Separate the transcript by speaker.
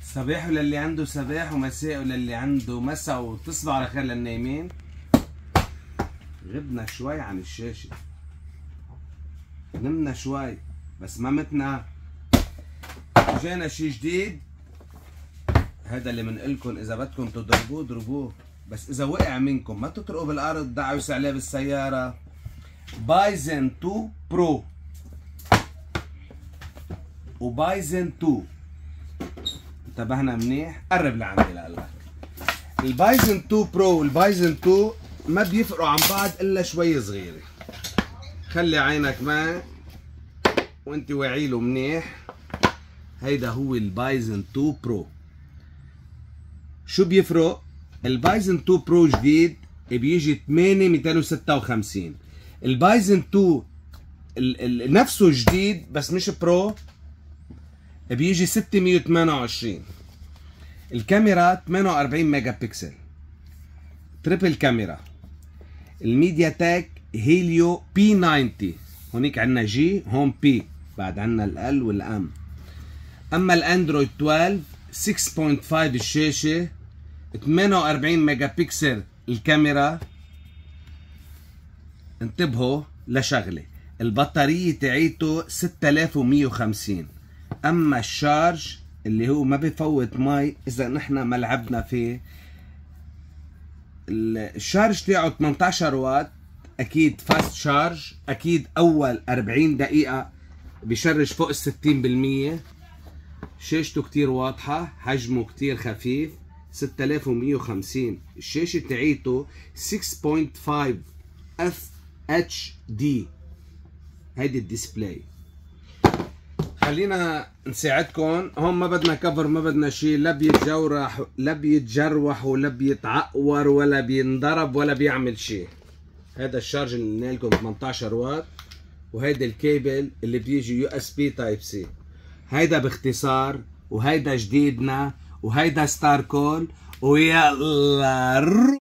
Speaker 1: صباح للي عنده صباح ومساء للي عنده مساء، وتصبحوا على خير للنايمين. غبنا شوي عن الشاشة، نمنا شوي بس ما متنا، جانا شي جديد. هذا اللي منقلكن اذا بدكم تضربوه ضربوه، بس اذا وقع منكم ما تطرقوا بالارض، دعوا عليه بالسيارة. بايزن 2 برو وبايزن 2، انتبهنا منيح؟ قرب لعندي لقلك. البايزن 2 برو والبايزن 2 ما بيفرقوا عن بعض الا شوي صغيره. خلي عينك معي وانت واعي له منيح. هيدا هو البايزن 2 برو. شو بيفرق؟ البايزن 2 برو جديد بيجي 8256. البايزن 2 نفسه جديد بس مش برو بيجي 628. الكاميرا 48 ميجا بكسل، تريبل كاميرا. الميديا تك هيليو بي 90. هونيك عندنا جي، هون بي، بعد عندنا ال والام. اما الاندرويد 12 6.5 الشاشه، 48 ميجا بكسل الكاميرا. انتبهوا لشغله، البطاريه تاعيته 6150. اما الشارج اللي هو ما بفوت مي اذا نحن ما لعبنا فيه، الشارج تاعه 18 واط، اكيد فاست شارج، اكيد اول 40 دقيقة بشرج فوق ال 60%. شاشته كتير واضحة، حجمه كتير خفيف، 6150. الشاشة تاعيته 6.5 FHD، هيدي الديسبلاي. خلينا نساعدكم. هون ما بدنا كفر، ما بدنا شيء، لا بيتجروح ولا بيتعقور ولا بينضرب ولا بيعمل شيء. هذا الشارج اللي قلنا لكم 18 واط، وهيدا الكيبل اللي بيجي USB تايب سي. هيدا باختصار، وهيدا جديدنا، وهيدا ستار كول، ويلا